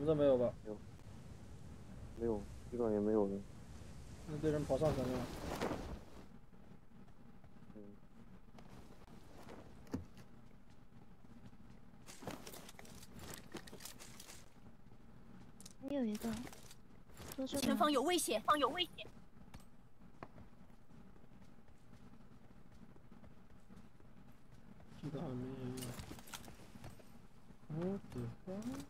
福泽没有吧？ 没有，基本也没有人。 那对人跑上层了。 还有一个， 前方有危险！前方有危险！ 这个还没有。我的妈！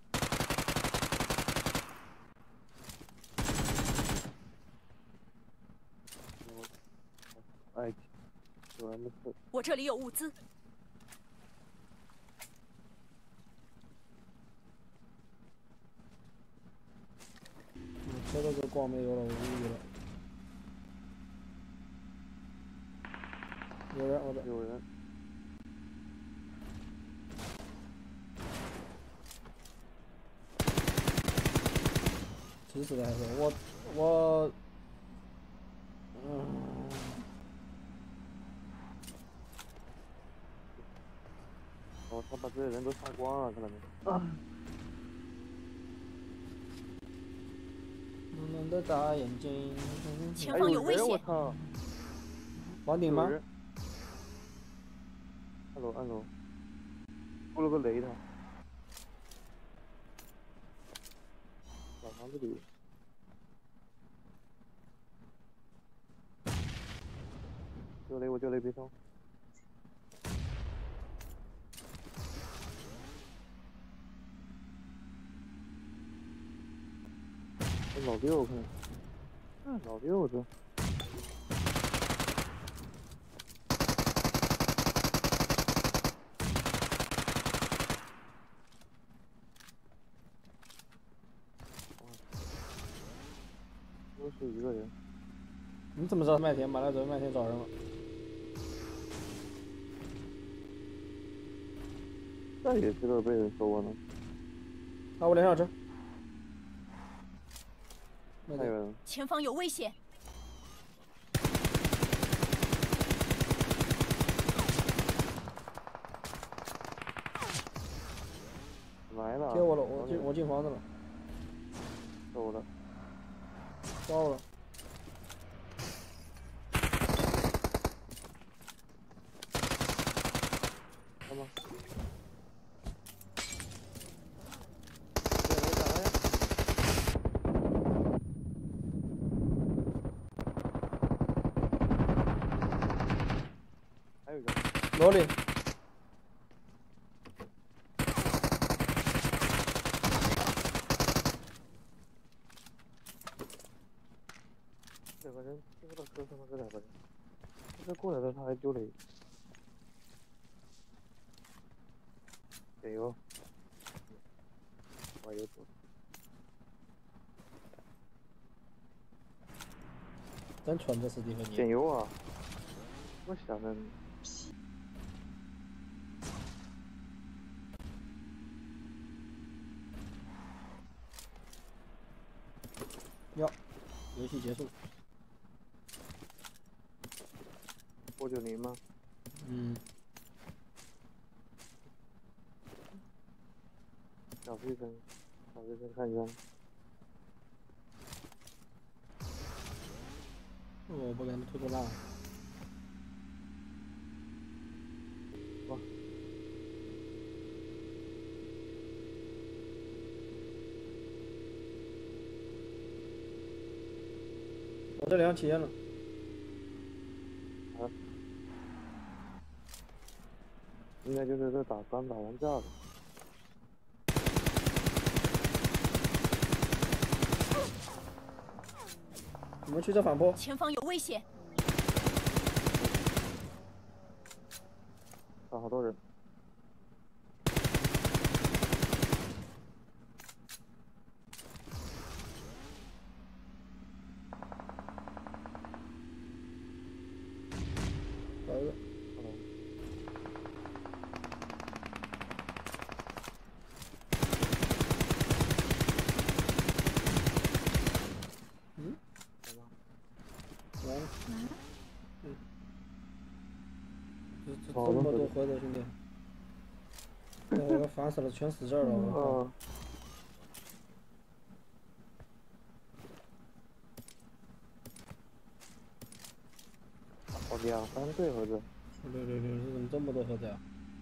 哎，有 M4。 我这里有物资。 车都给光没有了，我无语了。有人，我的。 有人。 急死的还是我， 哦，他把这些人都杀光了，看到没？ 浓浓的大眼睛。 前方有危险！ 我操！ 房顶吗？ 二楼，二楼，出了个雷他。小房子里。救雷，我救雷，别冲！老六看，老六这。都是一个人。 你怎么知道麦田？马来走麦田找人了。 那也知道被人收了。 啊，我连上车。 还有人。 前方有危险！ 来了。 贴我了，我进房子了。 走了。 爆了。 干嘛？还有一个。 罗里。 2个人，听不到车上面这2个人。这过来的他还丢雷。加油！我有走。 真蠢这史蒂芬妮。 加油啊！我想着你。 哟，游戏结束。 490吗？ 嗯。 小飞针，小飞针看一下。 我不给他们推过浪。 哇！ 我这2体验了。 啊？应该就是这刚打完架的。 我们去这反坡。 前方有危险！ 好多人。 找一个。嗯？完了。这么多回的兄弟，我烦死了，全死这儿了，我靠！ 2、3队盒子， 六，这怎么这么多盒子呀？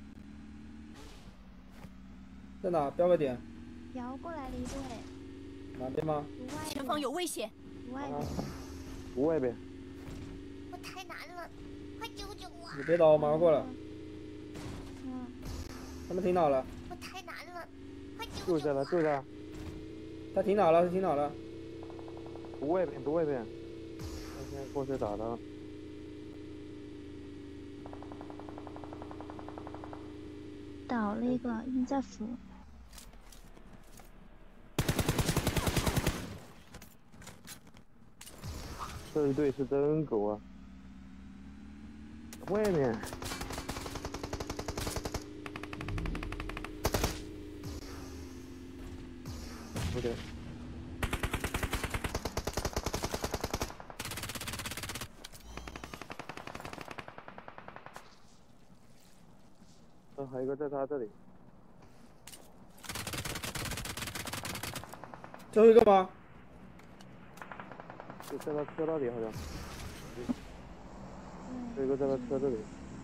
在哪？标个点。 摇过来了一队， 哪边吗？ 图外前方有危险！ 图外边， 图外边。 我太难了，快救救我！ 你别倒，我马上过来。 嗯， 他们停哪了？ 我太难了，快救救救下来， 我！ 救下来。 他停哪了？他停哪了？ 图外边，图外边。他现在过去打他。 倒了一个，应在扶。 这一队是真狗啊！外面。不对。还有一个在他这里。 最后一个吗？ 就在他车那里好像。还有一个在他车这里。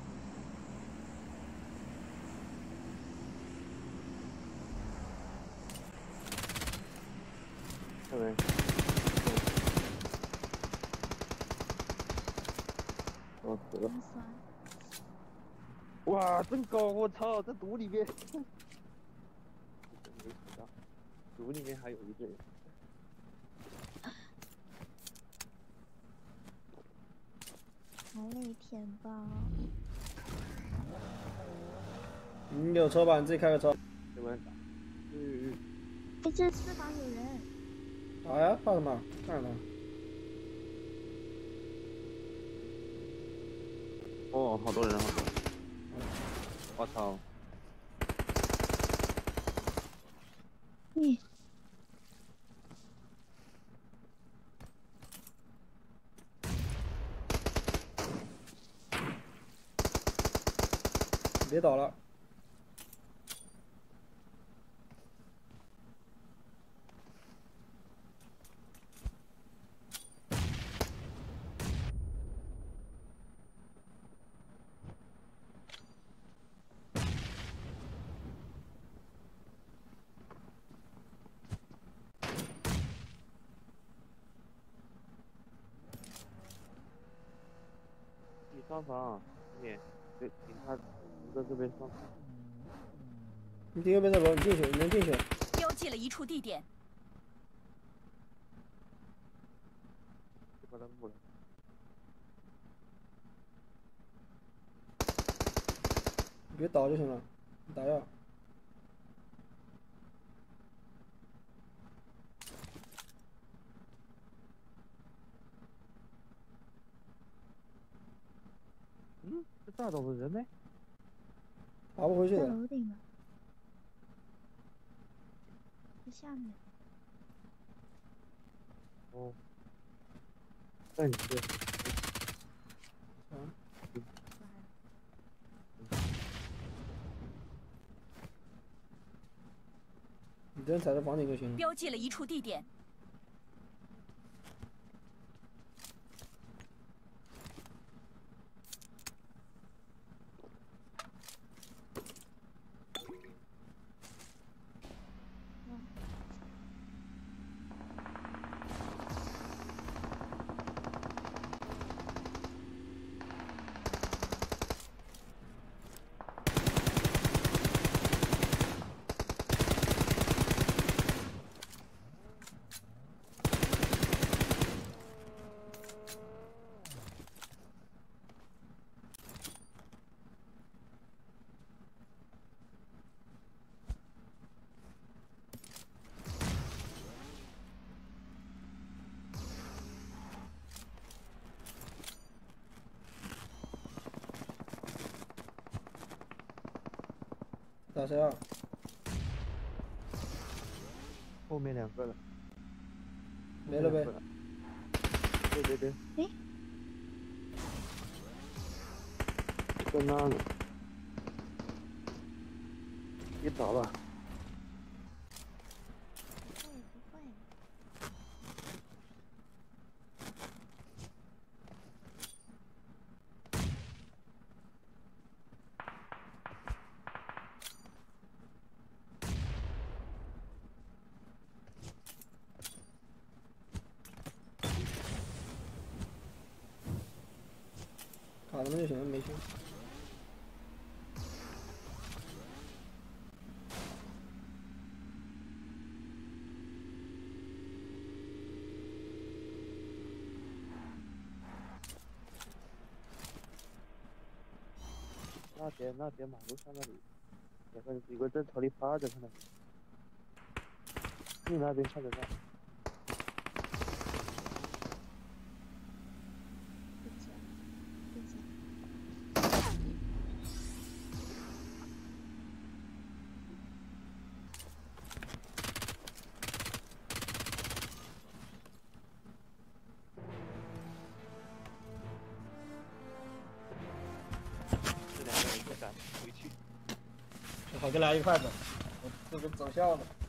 看没？哦，死了！ 真酸。 哇，真高！我操，在毒里面。没想到，毒里面还有一队。 还累舔爆。 你有车吧？你自己开个车。 这边打。 哎，这四房有人。 打呀，怕什么？看他。 哦，好多人，好多人。我操！ 你别倒了。 你上房，你对，警察在这边上。 你进右边这楼，你进去，你能进去。 标记了一处地点。 就把他木了。 你别倒就行了，你打药。 嗯，这大岛的人呢？ 爬不回去在的。 楼顶呢，在下面。 哦。那你这。 你只能踩着房顶就行了。 标记了一处地点。 打谁啊？ 后面2个了。 没了呗。 对。 哎， 在那呢。别倒了。 不会。 打他们就行了，没事。 那边马路上那里，有个在草里趴着，看到没？你那边看得到？ 不接，不接。 这两个人就赶回去。 好，跟大家一块走，我这个走校了。